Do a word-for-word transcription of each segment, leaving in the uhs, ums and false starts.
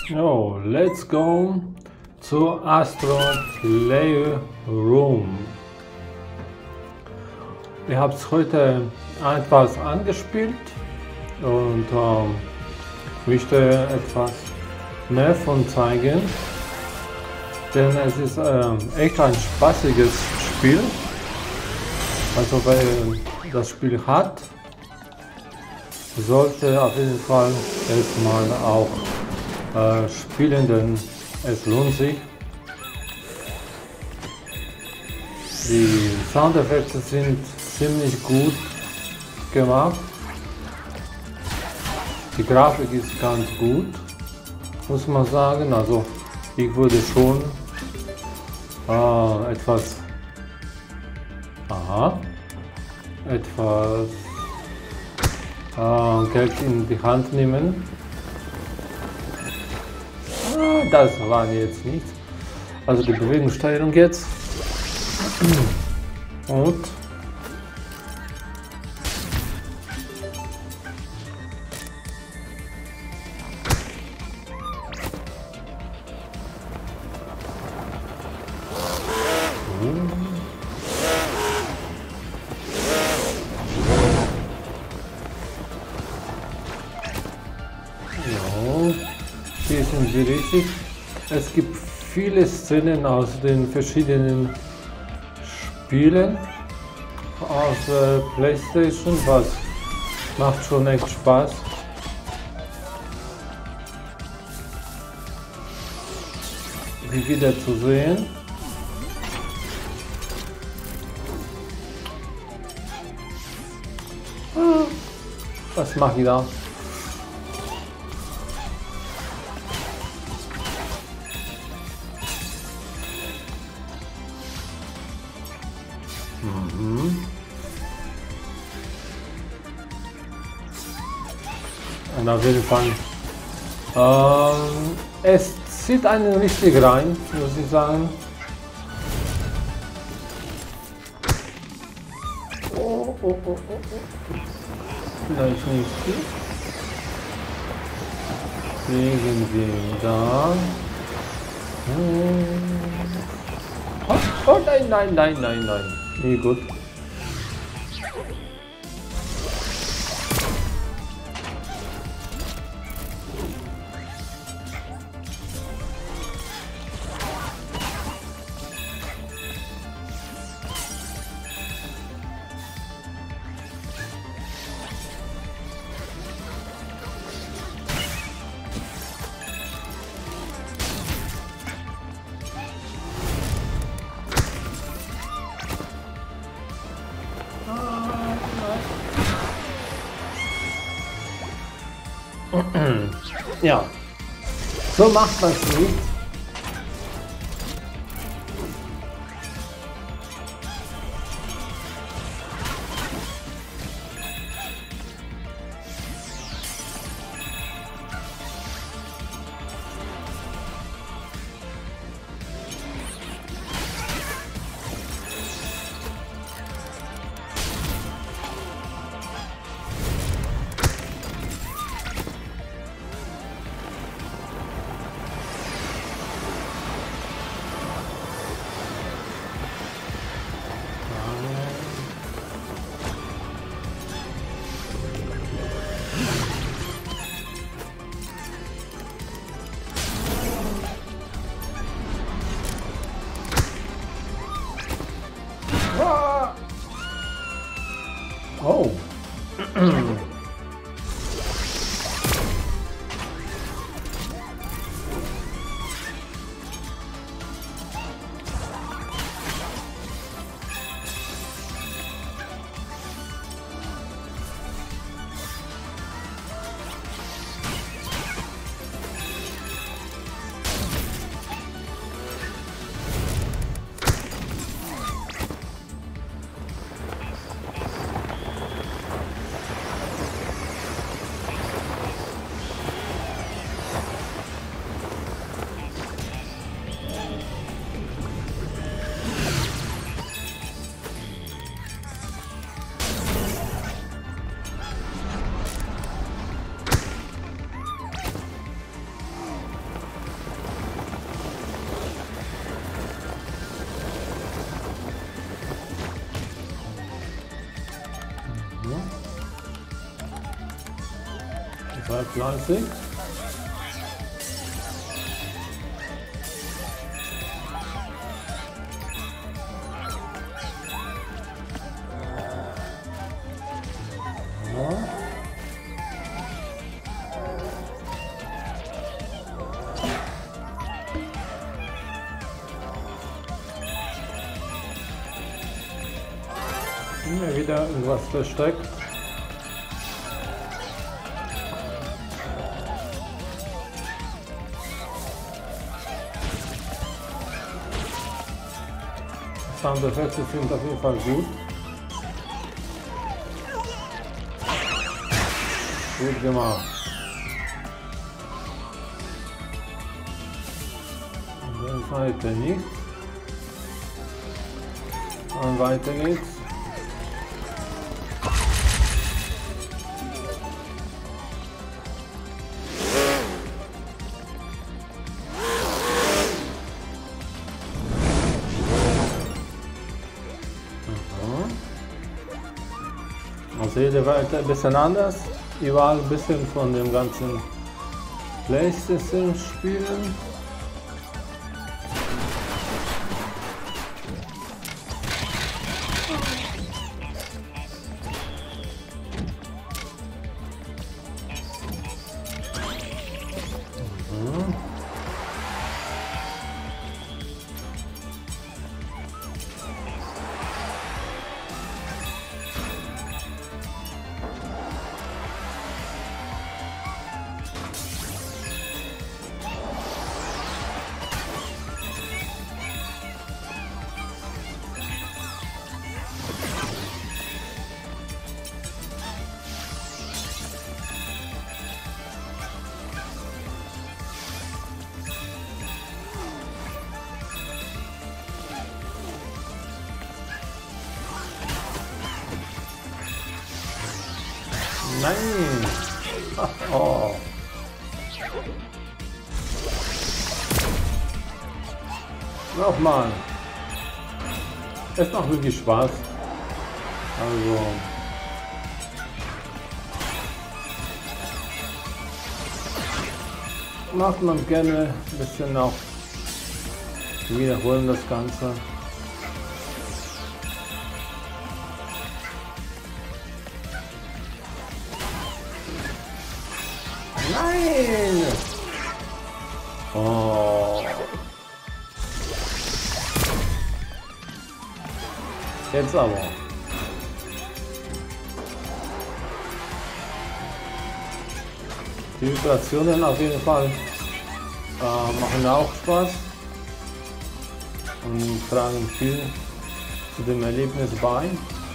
So, let's go zu ASTRO Playroom. Ich habe es heute etwas angespielt und ähm, möchte etwas mehr von zeigen, denn es ist äh, echt ein spaßiges Spiel. Also wer das Spiel hat, sollte auf jeden Fall erstmal auch äh, spielen, denn es lohnt sich. Die Soundeffekte sind ziemlich gut gemacht. Die Grafik ist ganz gut, muss man sagen. Also ich würde schon äh, etwas, aha, etwas äh, Geld in die Hand nehmen. Ah, das war jetzt nichts. Also die Bewegungssteuerung jetzt. Und ja, hier sind sie richtig. Es gibt viele Szenen aus den verschiedenen Spielen aus äh, PlayStation, was macht schon echt Spaß. Die wieder zu sehen. Was mache ich da? Mhm. Und auf jeden Fall, ähm, es zieht einen richtig rein, muss ich sagen. Oh, oh, oh, oh, oh. Vielleicht nicht. Irgendwie da. Oh, oh nein, nein, nein, nein, nein. Nee, gut. Ja, so macht man es nicht. Oh. Bleib fleißig. Hier wieder irgendwas versteckt. Soundeffekte sind auf jeden Fall gut. Gut gemacht. An der Seite nichts. Und weiter geht's. Also jede Welt ein bisschen anders, überall ein bisschen von dem ganzen PlayStation spielen. Mhm. Nein! Oh. Nochmal. Es macht wirklich Spaß. Also. Macht man gerne ein bisschen noch. Wiederholen das Ganze. Nein! Oh. Jetzt aber. Die Vibrationen auf jeden Fall äh, machen auch Spaß und tragen viel zu dem Erlebnis bei.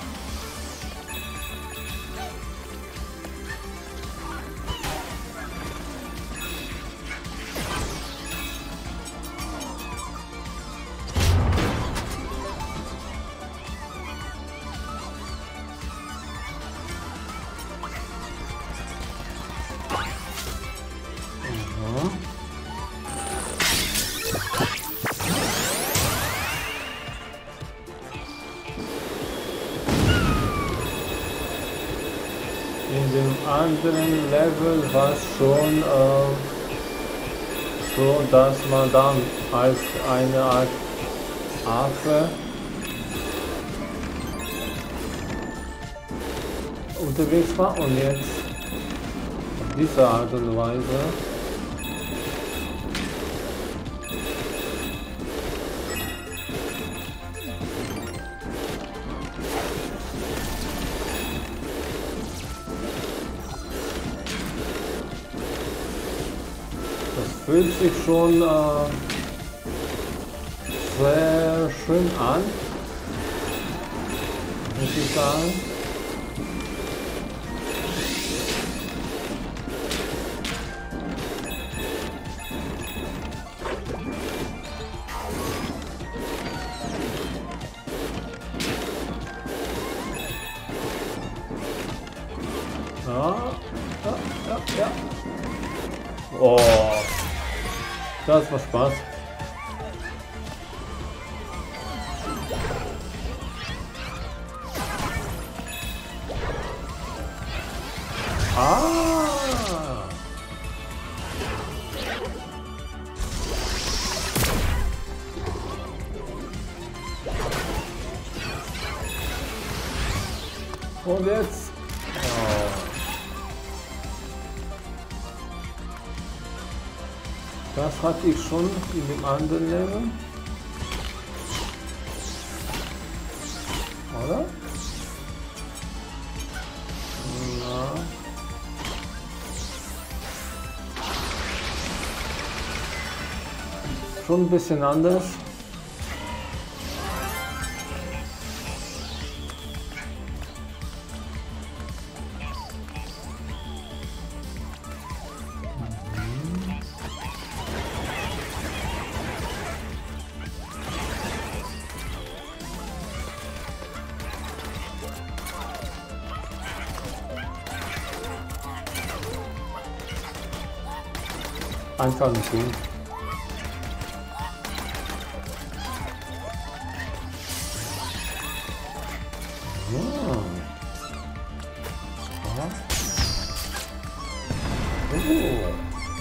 In dem anderen Level war es schon äh, so, dass man dann als eine Art Affe unterwegs war und jetzt auf diese Art und Weise. Fühlt sich schon äh, sehr schön an, muss ich sagen. Ja, ja, ja, ja. Oh. Das war Spaß. Ah! Und jetzt. Oh. Das hatte ich schon in dem anderen Level. Oder? Na. Schon ein bisschen anders. Einfach nicht tun. Ja. Ja. Oh.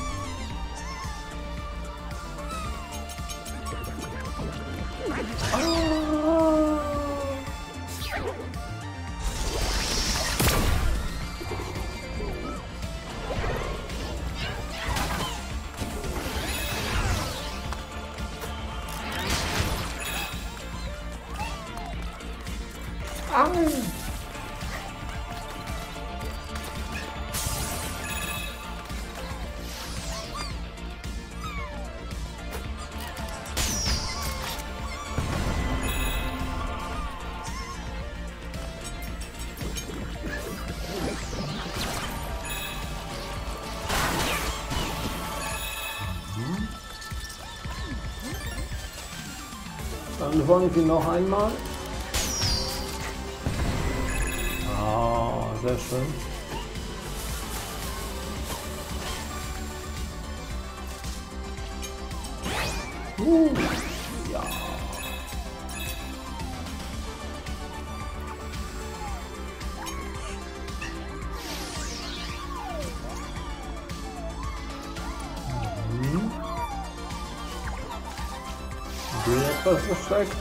Au. Dann wollen wir noch einmal. Ah, sehr schön. Uh, ja. Mhm. Die etwas versteckt.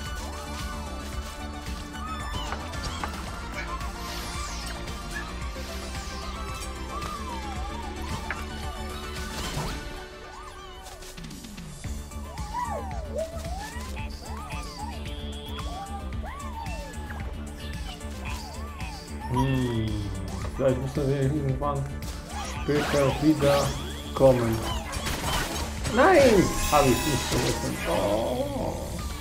Hm, vielleicht müssen wir irgendwann später wieder kommen. Nein! Habe ich nicht vergessen. Oh.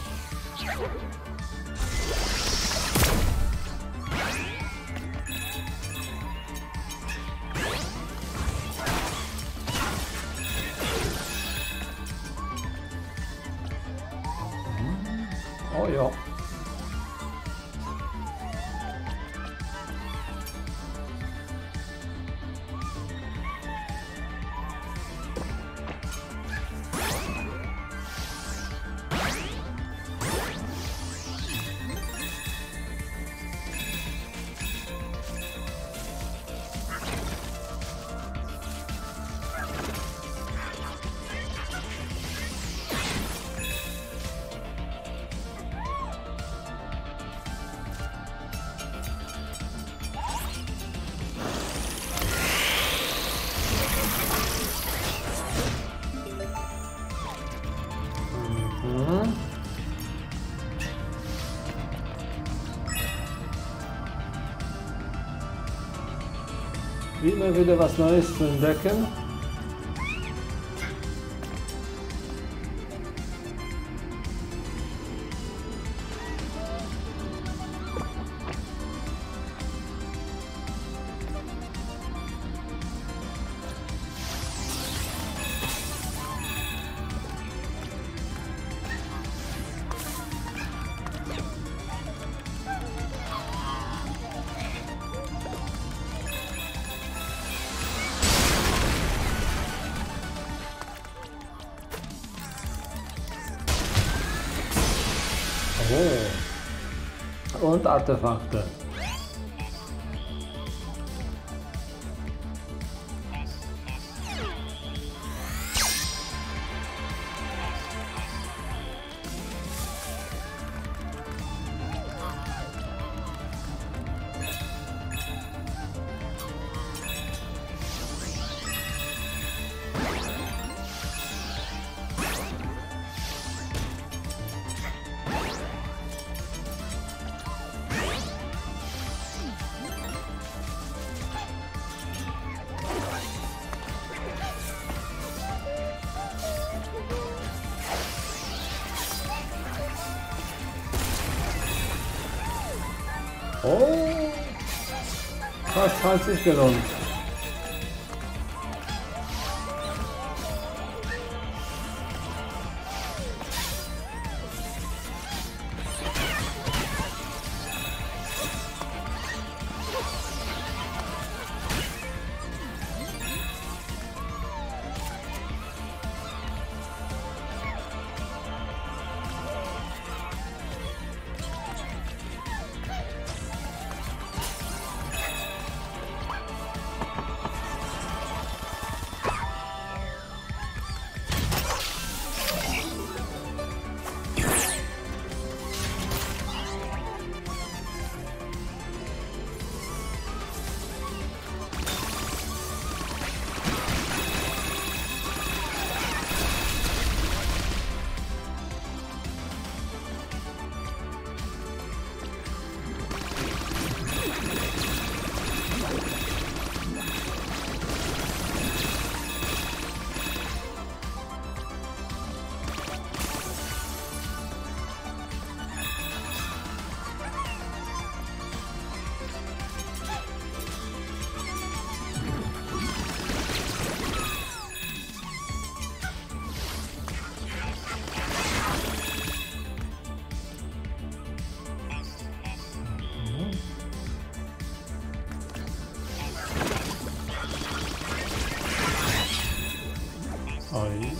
Oh ja. Immer wieder was Neues zu entdecken. Oh. Und Artefakte. Oh, fast hat sich gelohnt. Aí.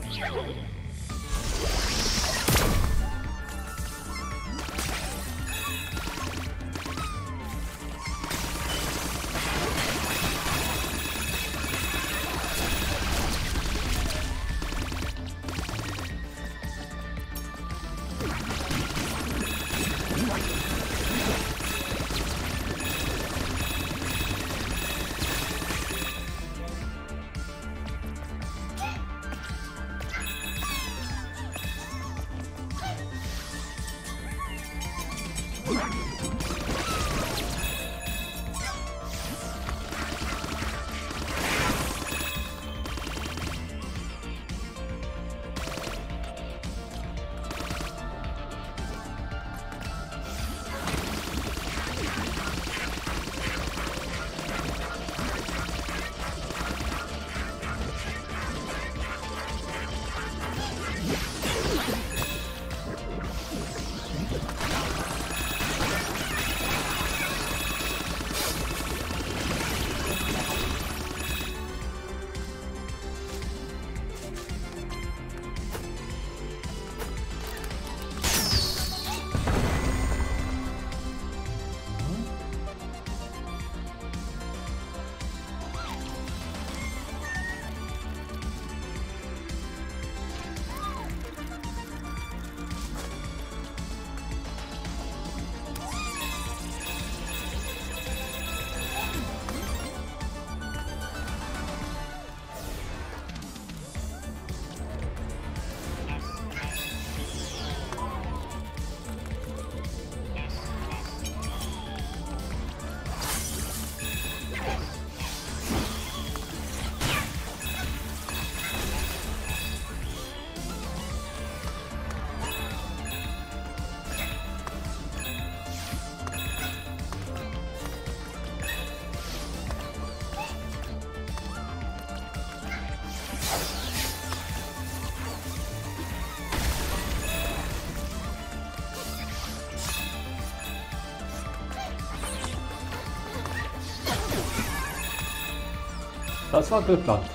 Das war geplant.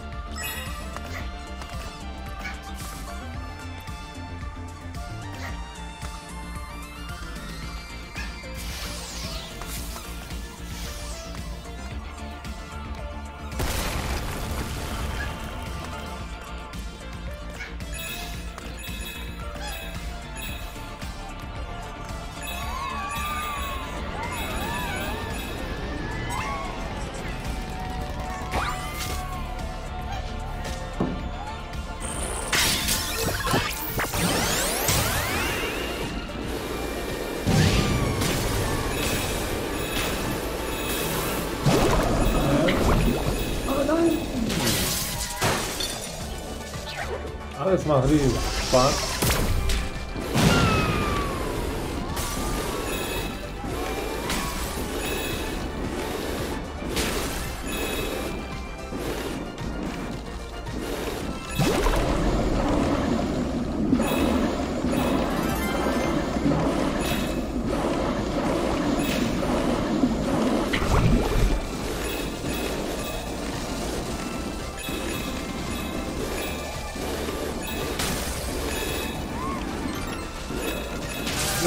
Alles macht riesen Spaß.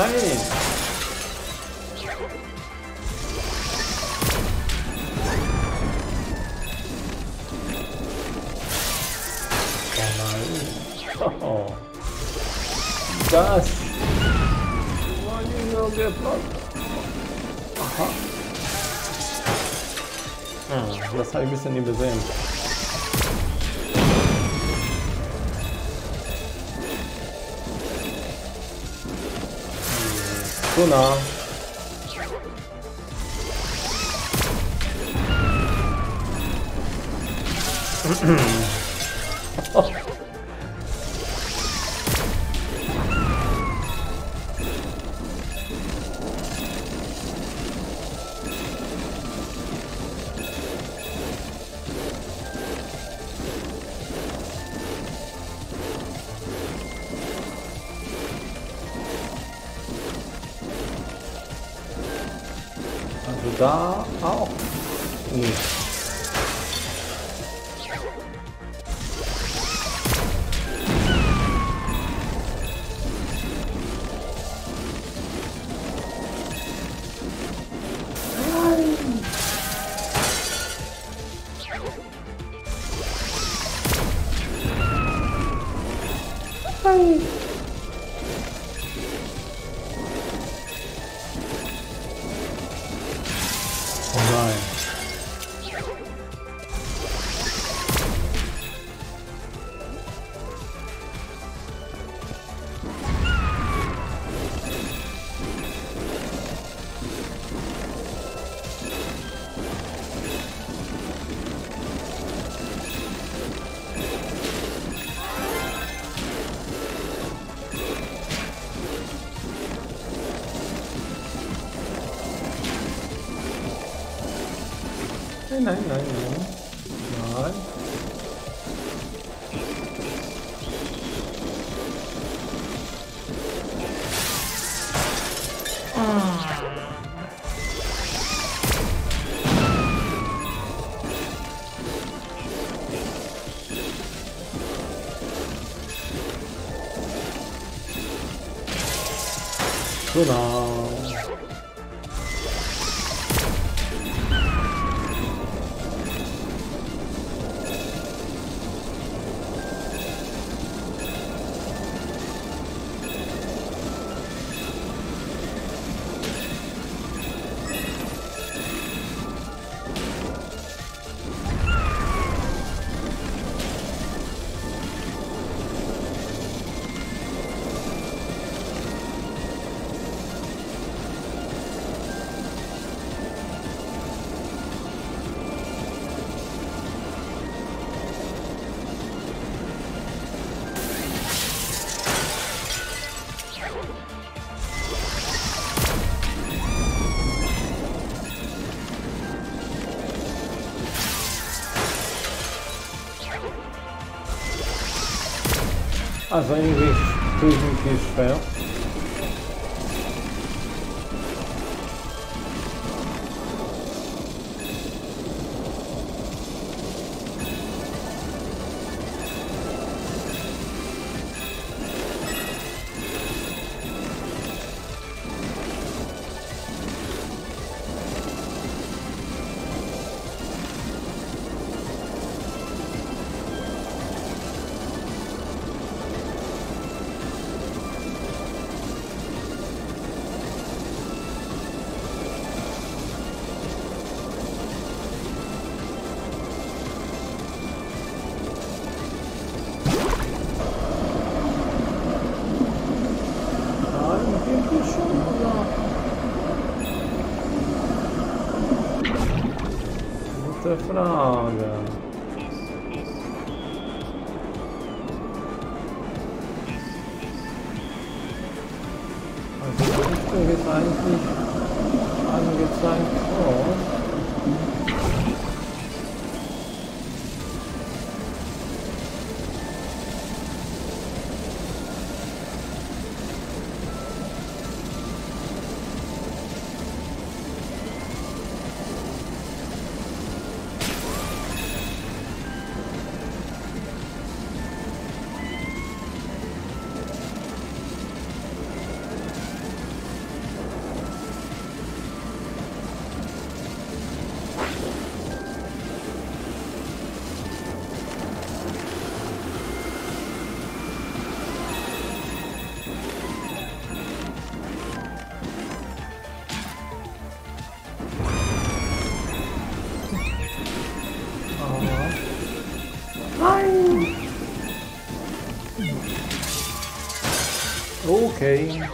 Nein! Oh, das war nicht so geplant. Aha. Hm, das habe ich ein bisschen übersehen. Zu nah. Oh. Also da auch nicht. Nein. Oh nein. Nein, nein, nein, nein. Nein. Genau. Also irgendwie tue ich mich viel schwer. Gute Frage. Also die Richtung ist eigentlich angezeigt. Oh. Okay.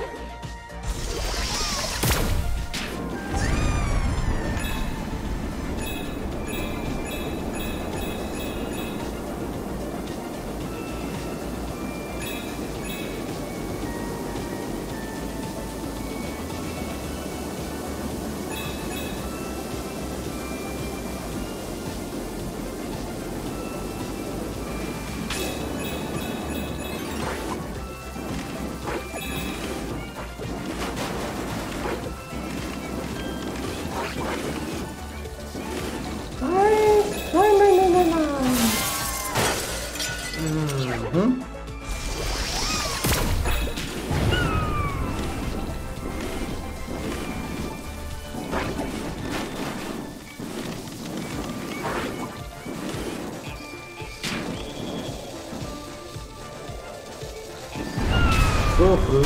Mhm. So früh.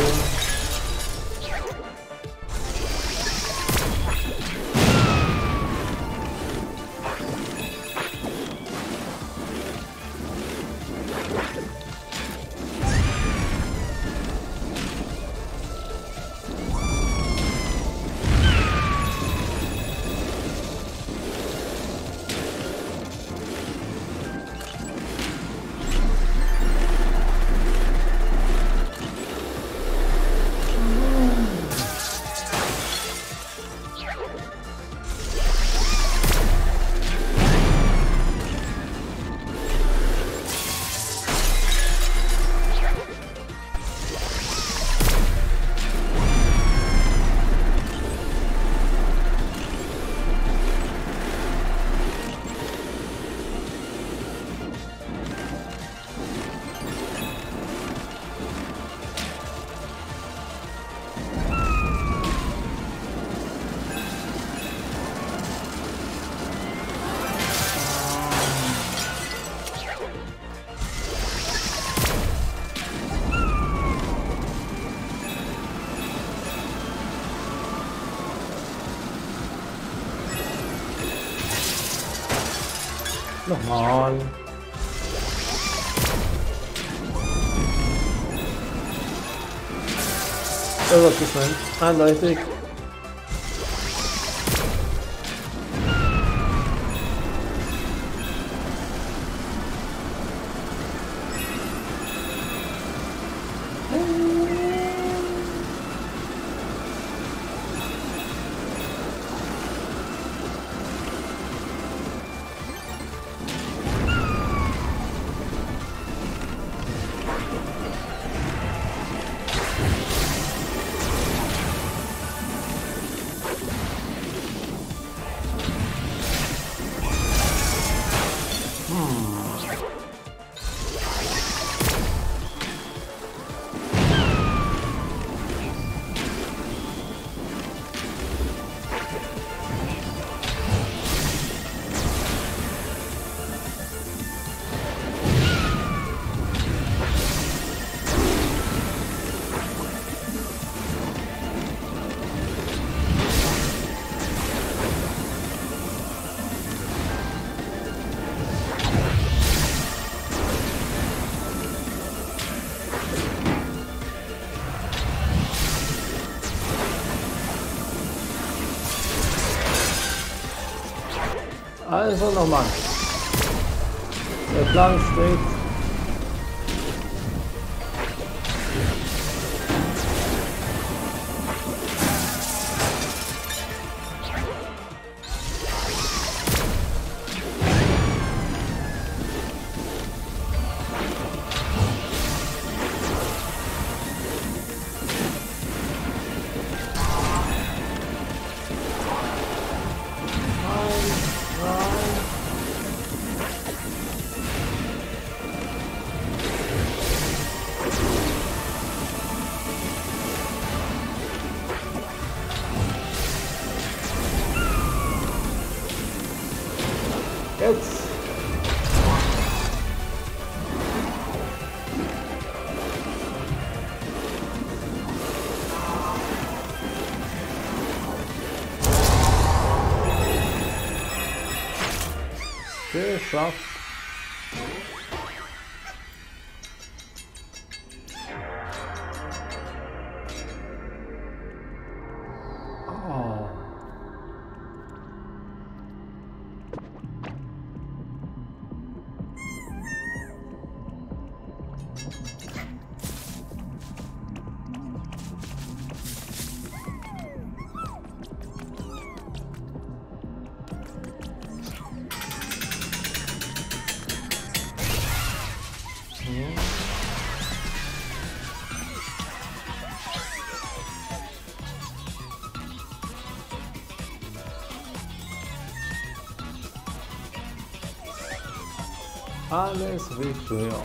Nochmal. Das war zu schnell. Eindeutig. Also nochmal. Der Plan steht. Jetzt. Geschafft. Alles wie früher.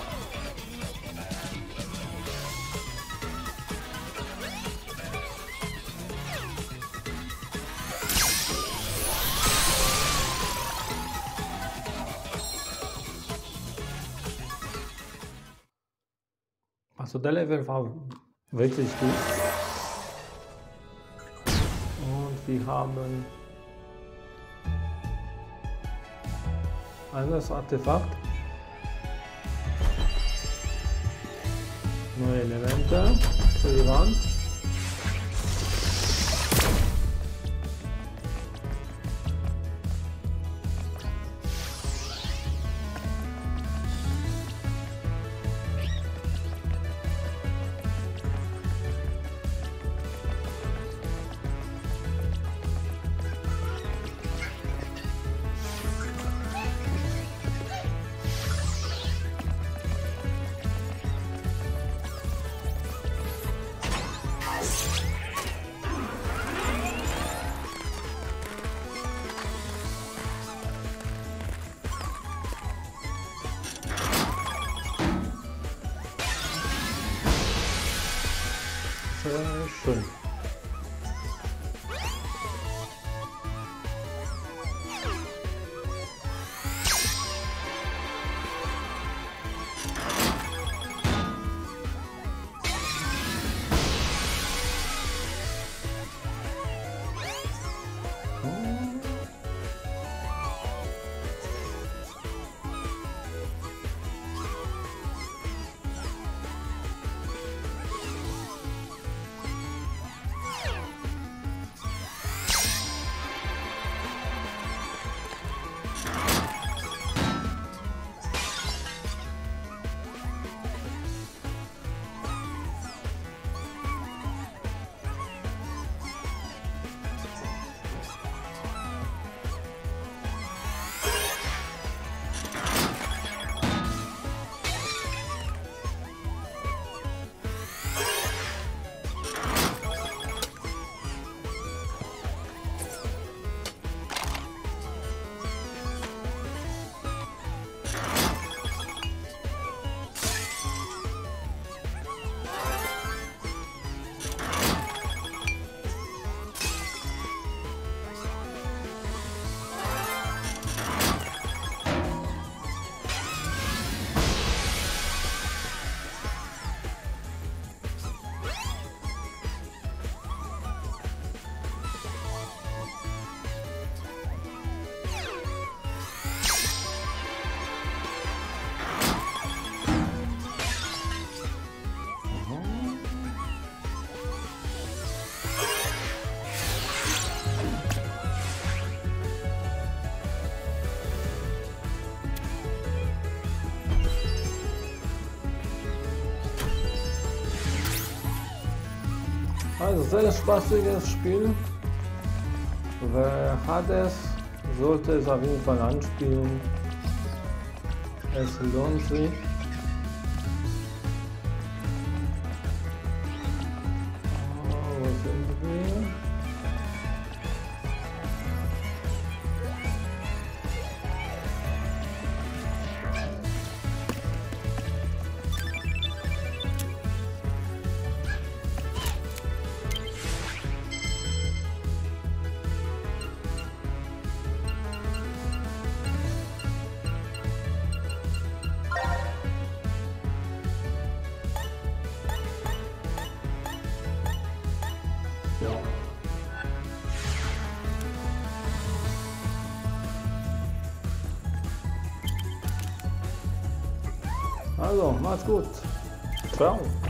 Also der Level war wirklich gut. Und wir haben anderes Artefakt. Neue Elemente für die Wand. Sehr schön. Also sehr spaßiges Spiel. Wer hat es, sollte es auf jeden Fall anspielen. Es lohnt sich. Oh, wo sind wir? Also, macht's gut. Ciao.